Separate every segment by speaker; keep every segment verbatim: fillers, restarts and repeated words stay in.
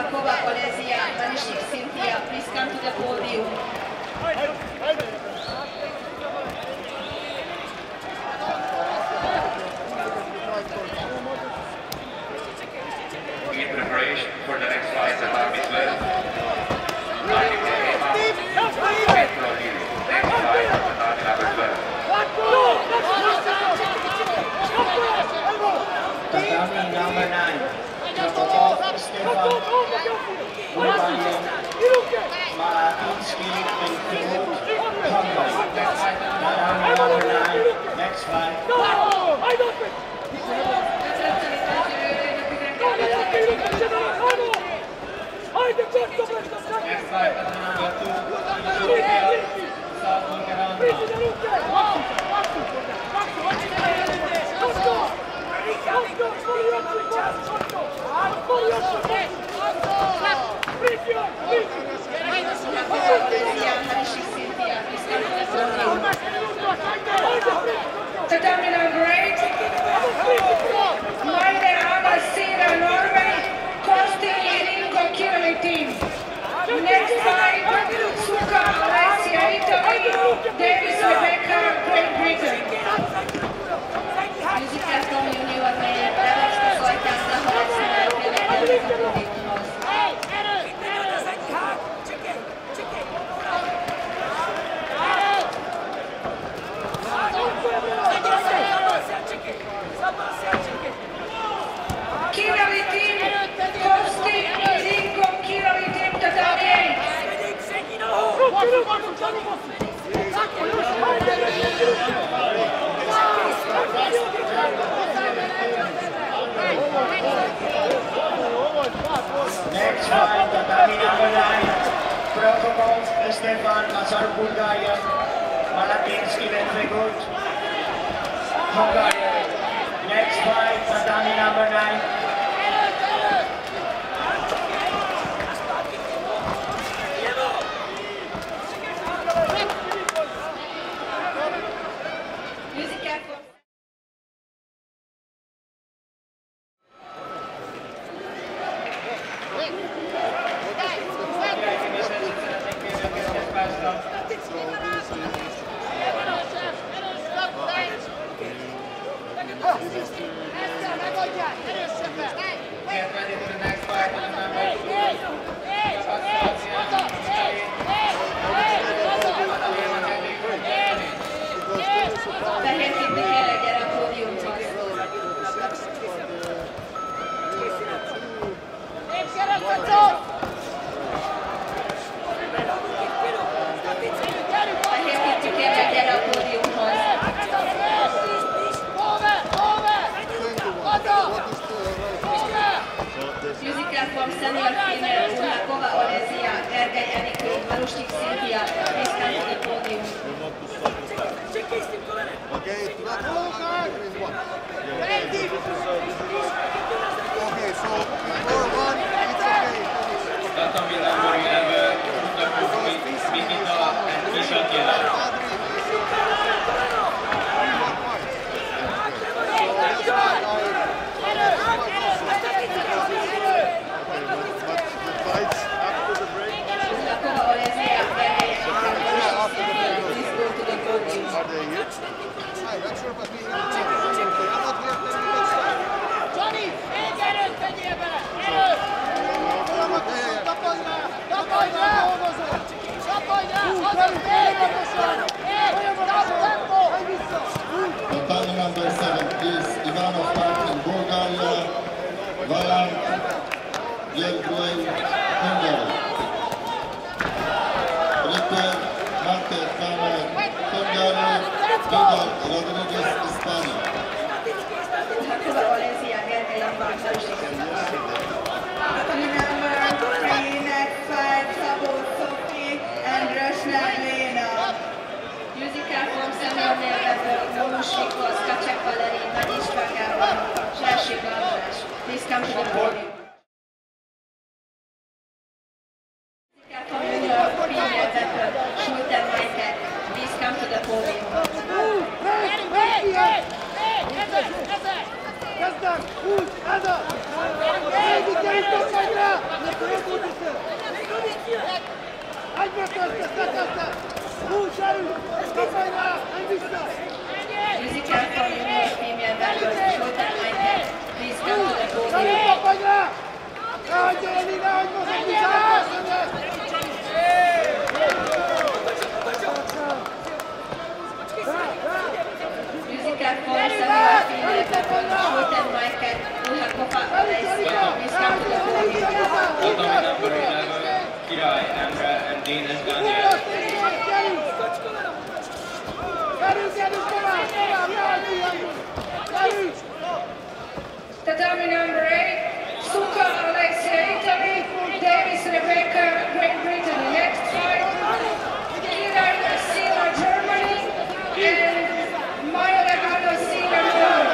Speaker 1: Lakova Olezia, Vanishik Cynthia, please come to the podium.
Speaker 2: In preparation for the next fight, the time is left. Next fight for the time number twelve.
Speaker 3: Tatami number nine. Prokopov Stefan. Bulgaria. Malatinsky and Timur. Hungary. Tatami number nine. Next fight. Next fight, number two, Ethiopia, South Bulgaria.
Speaker 1: Tatami number eight, Maide Amasina, Norway, Kosti Irinko Kirli team. Next fight, Suka Alessia, Italy, Davis Rebecca, Great Britain. Musical from Union Meyer, Tavesta Soitan, Zahoresina, Pilek, Kirli team, Kosti Irinko Kirli team, Tatami eight.
Speaker 3: Next fight, Tatami number nine. Prokopov Stefan, Azar Bulgaria. Malatinsky and Fegut. Hungary. Next fight, Tatami number nine. Get ready for the next fight, number two.
Speaker 1: Fehér képű kérlek, gyere a pódiumhoz. Fehér képű kérlek, gyere a pódiumhoz. Musical from senior female, Lakova Olezia, Gergely Enikő, Vanishik Cynthia, please come to the podium.
Speaker 4: Okay, it's not all hard. Okay, so before one, it's okay.
Speaker 3: Tatami number eleven, Mikita and Misha Kielar.
Speaker 1: Lakova Olezia, Gergely Enikő, please go to the podium.
Speaker 4: Are they here? I'm not sure, but we I'm not here.
Speaker 5: Johnny, még erőt tegyél bele! Erőt!
Speaker 4: Tapolj rá! Tapolj rá!
Speaker 5: Tapolj rá! Azaz még! Még! Tempo!
Speaker 6: Tatami number seven is Ivanov Park in Bulgaria, Valant, Yerglay, Hungary. Prepare, Mate, Kamer, Hungary, Vidal, Rodriguez, España.
Speaker 1: Lakova Olezia, Gergely Enikő, Vanishik Cynthia. Number three, next fight, Szabó Sophie and Rösner Léna. Musical from senior male level, Mónus Miklós, Kacsek Valeri, Nagy István Gábor, Zsársik András. Please come to the podium. Musical from junior female level, Schulten Michael. Please come to the podium.
Speaker 5: Még! Még! Még! Ezek! Ezek!
Speaker 4: Kezdem! Húsz! Ez a! Egyik kerítés vagy rá!
Speaker 1: Musical for junior female members, Showtime Michael. Please come to the podium. Musical for senior female members, Showtime Michael. Uhakopa Alessia. Please come to the podium.
Speaker 3: Welcome number eleven, Kirai, Amra, and Dinas Gandhi.
Speaker 1: Tatami number eight, Suka Alexia, Italy, Davis Rebecca, Great Britain. Next fight, Kira Sila, Germany, and Maya Legado Sila, Norway.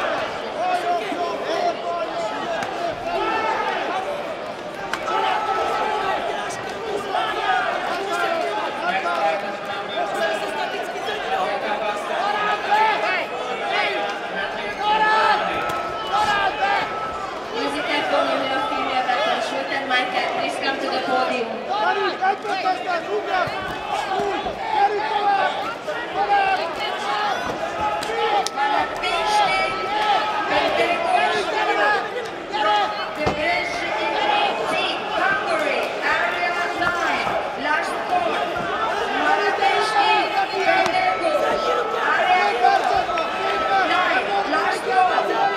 Speaker 1: Michael, please come to the podium. Hungary, area nine, last four. Malapeshki, Bendigo, area nine, last four.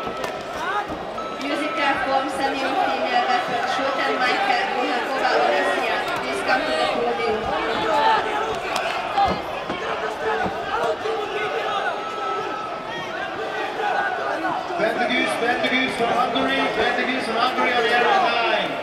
Speaker 1: Musical form senior female veteran Showtime Michael Uhakopa Alessia. Please come to the podium.
Speaker 3: Bendigus, Bendigus from Hungary, Bendigus from Hungary on the area nine.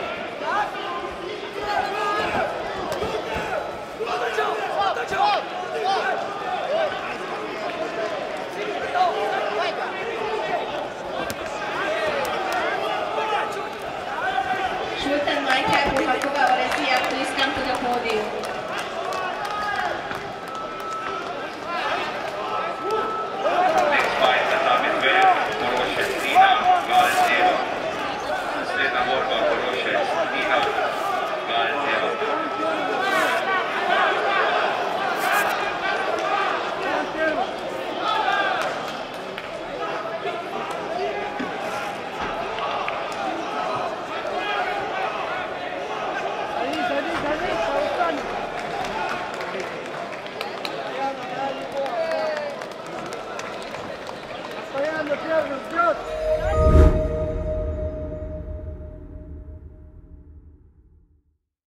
Speaker 1: Showtime Michael Uhakopa Alessia. Please come to the podium.
Speaker 2: Next fight, Tatami twelve, Poroshes Tina, Gal zero. Sveta borba, Poroshes Tina, Gal zero.
Speaker 5: Стоянно, первый, вперед!